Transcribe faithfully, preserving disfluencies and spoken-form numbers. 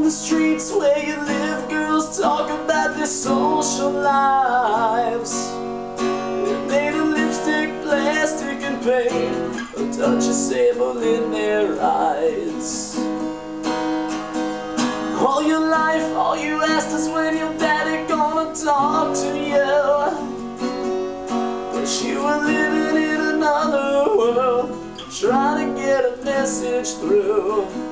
the streets where you live, girls talk about their social lives. They're made of lipstick, plastic and paint, a touch of sable in their eyes. All your life, all you asked is when your daddy gonna talk to you. Wish you were living in another world, trying to get a message through.